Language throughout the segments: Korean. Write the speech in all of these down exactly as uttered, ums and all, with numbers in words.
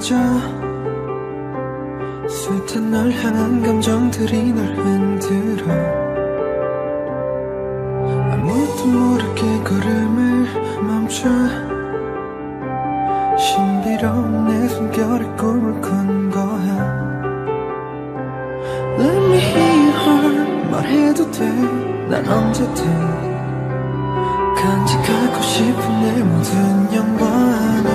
꺼져 숱한 널 향한 감정들이 널 흔들어 아무도 모르게 걸음을 멈춰 신비로운 내 숨결에 꿈을 꾼 거야 Let me hear 말해도 돼 난 언제든 간직하고 싶은 내 모든 영광을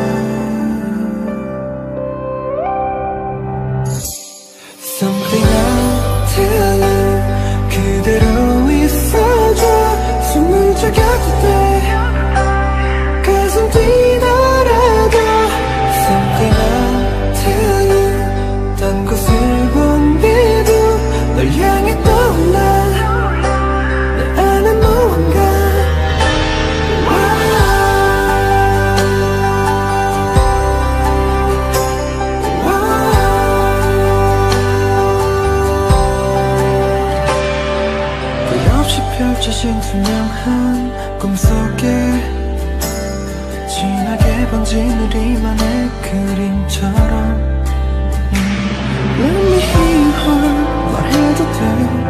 Something I'll tell you 그대로 있어줘 숨을 죽여도 돼 가슴 뛰더라도 Something I'll tell you 딴 곳을 보내도 널 향해 떠올라 내 안에 무언가 펼쳐진 투명한 꿈속에 진하게 번진 우리만의 그림처럼 Let me hear her 말해도 돼